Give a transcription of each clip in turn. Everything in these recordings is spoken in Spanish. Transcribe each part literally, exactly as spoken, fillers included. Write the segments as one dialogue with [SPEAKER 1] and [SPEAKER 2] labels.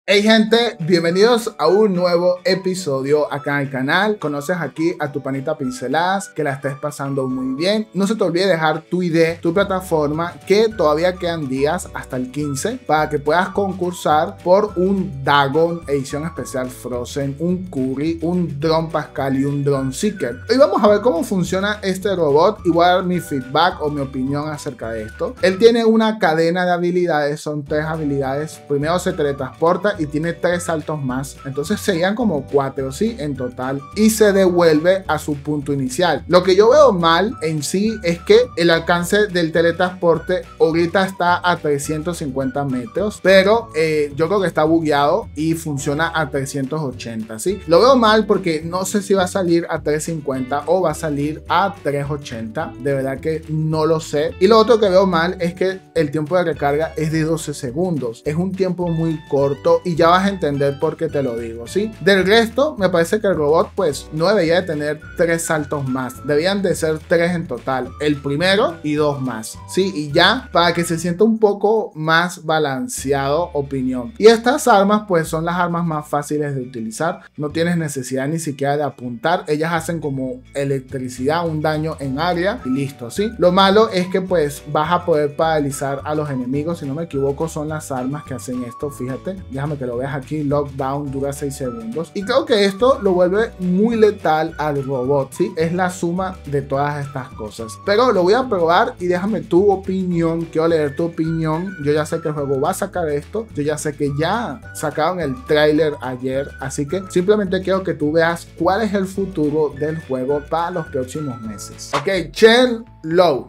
[SPEAKER 1] Hey gente, bienvenidos a un nuevo episodio acá en el canal. Conoces aquí a tu panita Pinceladas, que la estés pasando muy bien. No se te olvide dejar tu I D, tu plataforma, que todavía quedan días hasta el quince para que puedas concursar por un Dagon edición especial Frozen, un Curry, un Drone Pascal y un Drone Seeker. Hoy vamos a ver cómo funciona este robot y voy a dar mi feedback o mi opinión acerca de esto. Él tiene una cadena de habilidades, son tres habilidades. Primero se teletransporta y tiene tres saltos más, entonces serían como cuatro, ¿sí? En total, y se devuelve a su punto inicial. Lo que yo veo mal en sí es que el alcance del teletransporte ahorita está a trescientos cincuenta metros, pero eh, yo creo que está bugueado y funciona a trescientos ochenta, ¿sí? Lo veo mal porque no sé si va a salir a trescientos cincuenta o va a salir a trescientos ochenta, de verdad que no lo sé. Y lo otro que veo mal es que el tiempo de recarga es de doce segundos, es un tiempo muy corto y ya vas a entender por qué te lo digo, ¿sí? Del resto, me parece que el robot pues no debería de tener tres saltos más, debían de ser tres en total, el primero y dos más, ¿sí? Y ya, para que se sienta un poco más balanceado, opinión. Y estas armas pues son las armas más fáciles de utilizar, no tienes necesidad ni siquiera de apuntar, ellas hacen como electricidad, un daño en área y listo, ¿sí? Lo malo es que pues vas a poder paralizar a los enemigos, si no me equivoco son las armas que hacen esto, fíjate, déjame que lo veas aquí. Lockdown dura seis segundos y creo que esto lo vuelve muy letal al robot, ¿sí? Es la suma de todas estas cosas, pero lo voy a probar y déjame tu opinión, quiero leer tu opinión. Yo ya sé que el juego va a sacar esto, yo ya sé que ya sacaron el tráiler ayer, así que simplemente quiero que tú veas cuál es el futuro del juego para los próximos meses. Ok, Chen Low,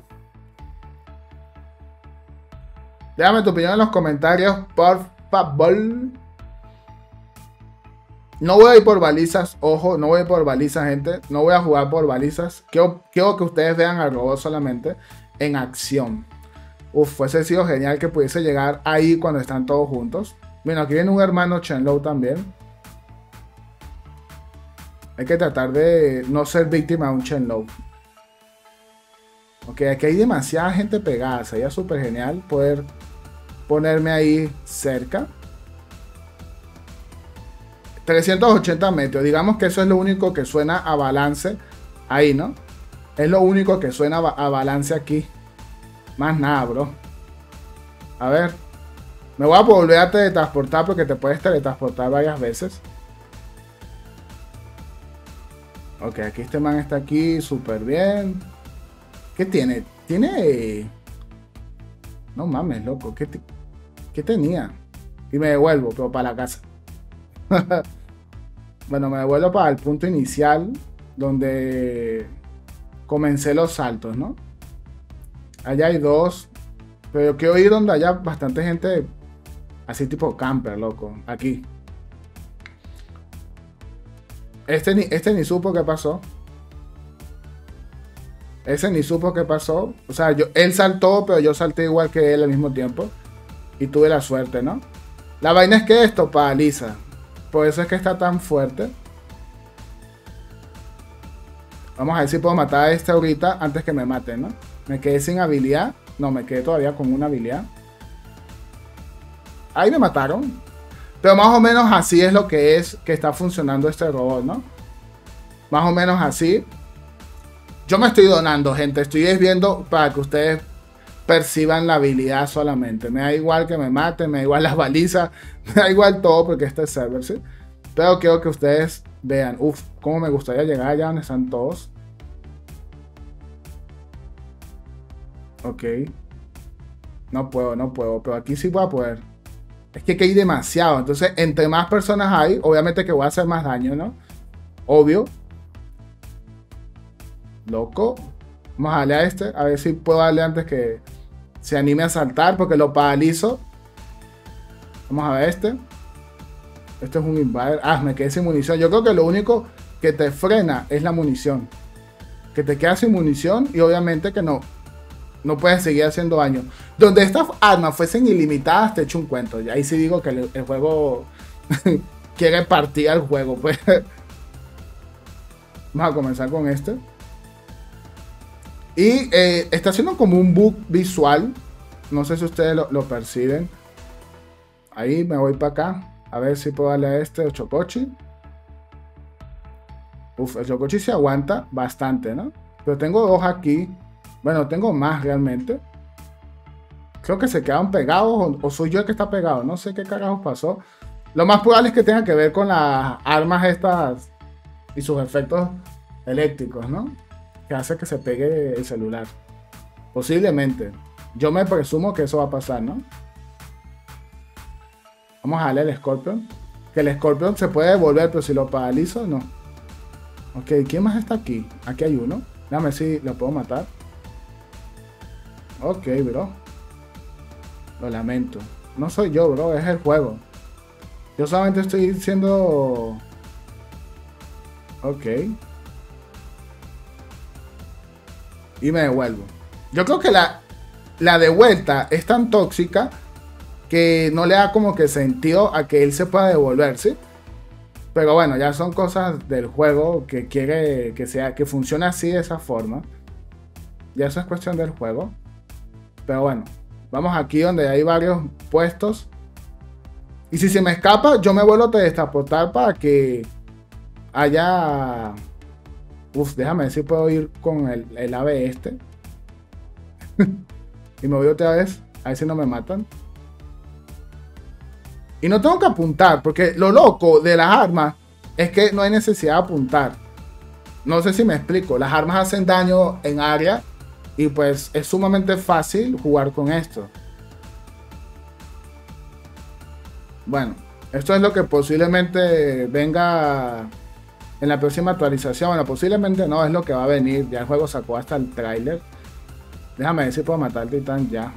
[SPEAKER 1] déjame tu opinión en los comentarios, por favor. No voy a ir por balizas, ojo, no voy a ir por balizas, gente. No voy a jugar por balizas. Quiero, quiero que ustedes vean al robot solamente en acción. Uf, fuese sido genial que pudiese llegar ahí cuando están todos juntos. Bueno, aquí viene un hermano Chenlo también. Hay que tratar de no ser víctima de un Chenlo. Ok, aquí hay demasiada gente pegada. Sería súper genial poder ponerme ahí cerca. trescientos ochenta metros, digamos que eso es lo único que suena a balance ahí, ¿no? Es lo único que suena a balance aquí. Más nada, bro. A ver. Me voy a volver a teletransportar porque te puedes teletransportar varias veces. Ok, aquí este man está aquí súper bien. ¿Qué tiene? Tiene... No mames, loco. ¿Qué, te... ¿Qué tenía? Y me devuelvo, pero para la casa. Bueno, me devuelvo para el punto inicial donde comencé los saltos, ¿no? Allá hay dos, pero yo quiero ir donde haya bastante gente así tipo camper, loco. Aquí. Este ni, este ni supo qué pasó. Ese ni supo qué pasó. O sea, yo, él saltó, pero yo salté igual que él al mismo tiempo. Y tuve la suerte, ¿no? La vaina es que esto paraliza. Por eso es que está tan fuerte. Vamos a ver si puedo matar a este ahorita antes que me maten, ¿no? Me quedé sin habilidad. No, me quedé todavía con una habilidad. Ahí me mataron. Pero más o menos así es lo que es que está funcionando este robot, ¿no? Más o menos así. Yo me estoy donando, gente. Estoy viendo para que ustedes perciban la habilidad solamente. Me da igual que me maten, me da igual las balizas, me da igual todo porque este es server, ¿sí? Pero quiero que ustedes vean, uff, cómo me gustaría llegar allá donde están todos. Ok. No puedo, no puedo, pero aquí sí voy a poder. Es que aquí hay demasiado, entonces entre más personas hay, obviamente que voy a hacer más daño, ¿no? Obvio. Loco. Vamos a darle a este, a ver si puedo darle antes que se anime a saltar porque lo paralizo. Vamos a ver este. Este es un invader. Ah, me quedé sin munición. Yo creo que lo único que te frena es la munición. Que te quedas sin munición y obviamente que no, no puedes seguir haciendo daño. Donde estas armas fuesen ilimitadas te echo un cuento. Y ahí sí digo que el, el juego quiere partir al juego. Pues. Vamos a comenzar con este. Y eh, está haciendo como un bug visual. No sé si ustedes lo, lo perciben. Ahí me voy para acá. A ver si puedo darle a este Ochocochi. Uf, el Ochocochi se aguanta bastante, ¿no? Pero tengo dos aquí. Bueno, tengo más realmente. Creo que se quedaron pegados o, o soy yo el que está pegado. No sé qué carajos pasó. Lo más probable es que tenga que ver con las armas estas y sus efectos eléctricos, ¿no? Que hace que se pegue el celular. Posiblemente. Yo me presumo que eso va a pasar, ¿no? Vamos a darle al Scorpion. Que el Scorpion se puede devolver, pero si lo paralizo, no. Ok, ¿quién más está aquí? Aquí hay uno. Déjame ver si lo puedo matar. Ok, bro. Lo lamento. No soy yo, bro. Es el juego. Yo solamente estoy diciendo... Ok. Y me devuelvo. Yo creo que la, la de vuelta es tan tóxica que no le da como que sentido a que él se pueda devolver, ¿sí? Pero bueno, ya son cosas del juego que quiere que sea, que funcione así de esa forma. Ya eso es cuestión del juego. Pero bueno, vamos aquí donde hay varios puestos. Y si se me escapa, yo me vuelvo a teletransportar para que haya... Uf, déjame ver si puedo ir con el, el ave este. Y me voy otra vez. A ver si no me matan. Y no tengo que apuntar, porque lo loco de las armas es que no hay necesidad de apuntar. No sé si me explico. Las armas hacen daño en área y pues es sumamente fácil jugar con esto. Bueno, esto es lo que posiblemente venga en la próxima actualización. Bueno, posiblemente no, es lo que va a venir. Ya el juego sacó hasta el tráiler. Déjame ver si puedo matar al titán ya.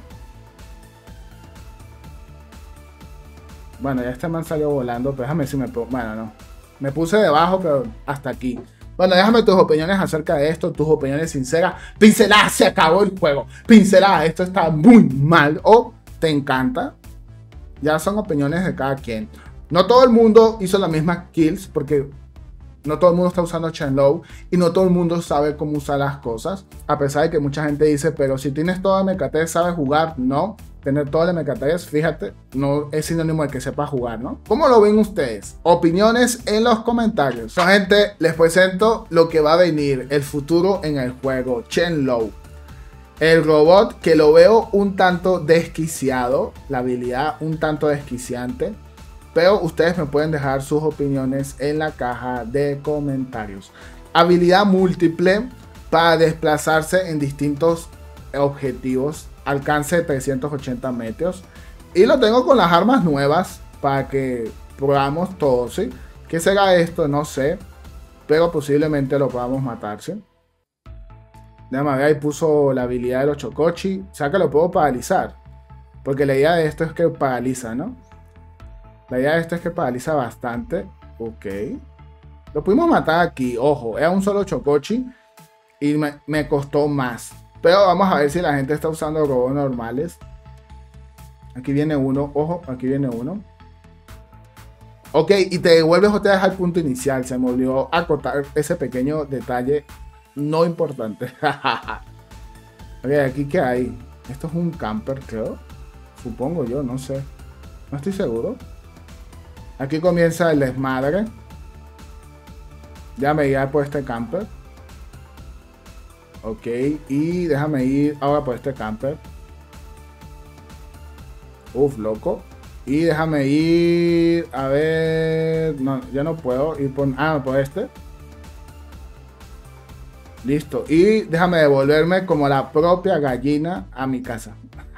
[SPEAKER 1] Bueno, ya este man salió volando, pero déjame ver si me puedo... Bueno, no. Me puse debajo, pero hasta aquí. Bueno, déjame tus opiniones acerca de esto, tus opiniones sinceras. Pincelada, se acabó el juego. Pincelada, esto está muy mal. O te encanta. Ya son opiniones de cada quien. No todo el mundo hizo las mismas kills, porque no todo el mundo está usando Shenlong y no todo el mundo sabe cómo usar las cosas. A pesar de que mucha gente dice, pero si tienes todo el M K T, ¿sabes jugar? No. Tener todo el M K T, fíjate, no es sinónimo de que sepa jugar, ¿no? ¿Cómo lo ven ustedes? Opiniones en los comentarios. So, gente, les presento lo que va a venir, el futuro en el juego, Shenlong. El robot que lo veo un tanto desquiciado, la habilidad un tanto desquiciante. Pero ustedes me pueden dejar sus opiniones en la caja de comentarios. Habilidad múltiple para desplazarse en distintos objetivos. Alcance de trescientos ochenta metros. Y lo tengo con las armas nuevas para que probamos todo, ¿sí? ¿Qué será esto? No sé. Pero posiblemente lo podamos matar, ¿sí? Déjame ver, ahí puso la habilidad del Ochocochi. O sea que lo puedo paralizar. Porque la idea de esto es que paraliza, ¿no? La idea de esto es que paraliza bastante. Ok. Lo pudimos matar aquí. Ojo, era un solo Ochocochi. Y me, me costó más. Pero vamos a ver si la gente está usando robots normales. Aquí viene uno. Ojo, aquí viene uno. Ok, y te devuelves otra vez al punto inicial. Se me olvidó acotar ese pequeño detalle no importante. Ok, aquí qué hay. Esto es un camper, creo. Supongo yo, no sé. No estoy seguro. Aquí comienza el desmadre. Ya me iré por este camper. Ok, y déjame ir ahora por este camper. Uf, loco. Y déjame ir, a ver... No, ya no puedo ir por... Ah, por este. Listo. Y déjame devolverme como la propia gallina a mi casa.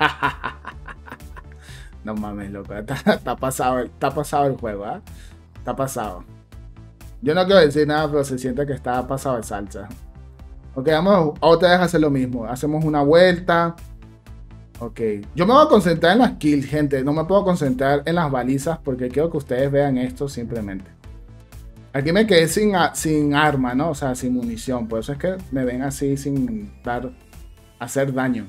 [SPEAKER 1] No mames, loco. Está, está, pasado, está pasado el juego, ¿eh? Está pasado. Yo no quiero decir nada, pero se siente que está pasado de salsa. Ok, vamos otra vez a hacer lo mismo. Hacemos una vuelta. Ok. Yo me voy a concentrar en las kills, gente. No me puedo concentrar en las balizas porque quiero que ustedes vean esto simplemente. Aquí me quedé sin, sin arma, ¿no? O sea, sin munición. Por eso es que me ven así sin dar... hacer daño.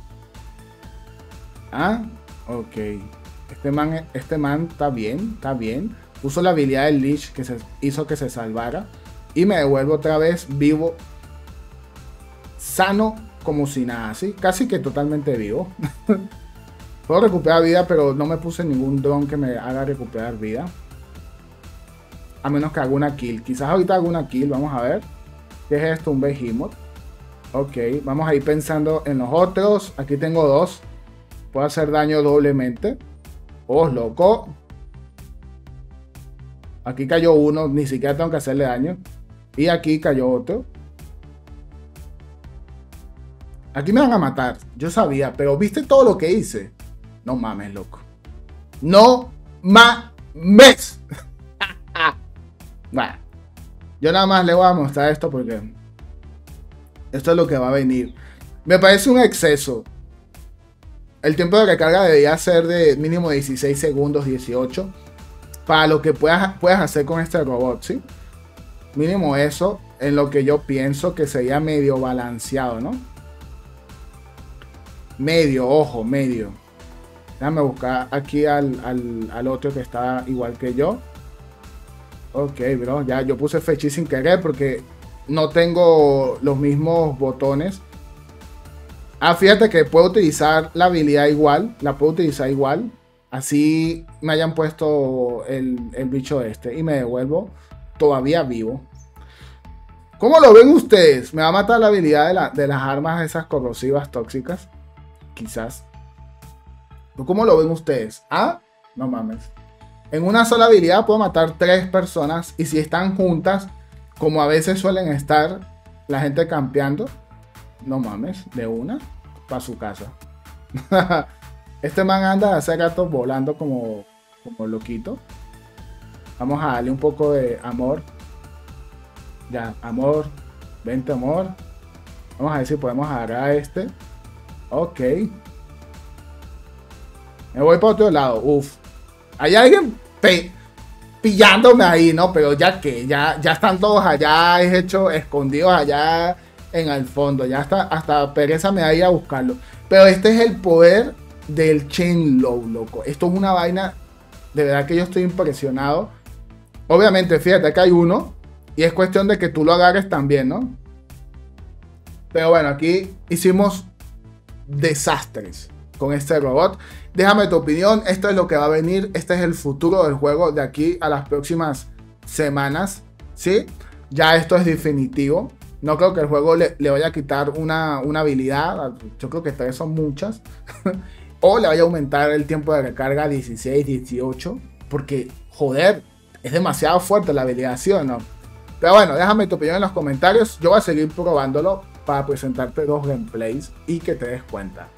[SPEAKER 1] Ah, ok. Este man, este man está bien, está bien. Puso la habilidad del Lich que se hizo que se salvara. Y me devuelvo otra vez vivo. Sano como si nada, ¿sí? Casi que totalmente vivo. Puedo recuperar vida, pero no me puse ningún dron que me haga recuperar vida. A menos que haga una kill. Quizás ahorita haga una kill, vamos a ver. ¿Qué es esto? Un behemoth. Ok, vamos a ir pensando en los otros. Aquí tengo dos. Puedo hacer daño doblemente. Oh, loco. Aquí cayó uno, ni siquiera tengo que hacerle daño. Y aquí cayó otro. Aquí me van a matar. Yo sabía, pero ¿viste todo lo que hice? No mames, loco. No mames. Bueno, yo nada más le voy a mostrar esto porque esto es lo que va a venir. Me parece un exceso. El tiempo de recarga debería ser de mínimo dieciséis segundos, dieciocho. Para lo que puedas, puedas hacer con este robot, ¿sí? Mínimo eso, en lo que yo pienso que sería medio balanceado, ¿no? Medio, ojo, medio. Déjame buscar aquí al, al, al otro que está igual que yo. Ok, bro, ya yo puse fechi sin querer porque no tengo los mismos botones. Ah, fíjate que puedo utilizar la habilidad igual, la puedo utilizar igual. Así me hayan puesto el, el bicho este y me devuelvo todavía vivo. ¿Cómo lo ven ustedes? ¿Me va a matar la habilidad de, la, de las armas esas corrosivas tóxicas? Quizás. ¿Cómo lo ven ustedes? Ah, no mames. En una sola habilidad puedo matar tres personas y si están juntas, como a veces suelen estar la gente campeando, no mames, de una para su casa. Este man anda hace rato volando como, como loquito. Vamos a darle un poco de amor. Ya, amor. Vente, amor. Vamos a ver si podemos agarrar a este. Ok. Me voy para otro lado. Uf. Hay alguien pillándome ahí, ¿no? Pero ya que, ya, ya están todos allá, es hecho, escondidos allá en el fondo. Ya hasta, hasta pereza me da ir a buscarlo. Pero este es el poder del chain low, loco. Esto es una vaina. De verdad que yo estoy impresionado. Obviamente, fíjate, acá hay uno. Y es cuestión de que tú lo agarres también, ¿no? Pero bueno, aquí hicimos desastres con este robot. Déjame tu opinión. Esto es lo que va a venir. Este es el futuro del juego de aquí a las próximas semanas, ¿sí? Ya esto es definitivo. No creo que el juego le, le vaya a quitar una, una habilidad. Yo creo que tres son muchas. O le vaya a aumentar el tiempo de recarga a dieciséis, dieciocho. Porque, joder, es demasiado fuerte la habilidad, ¿sí o no? Pero bueno, déjame tu opinión en los comentarios. Yo voy a seguir probándolo para presentarte dos gameplays y que te des cuenta.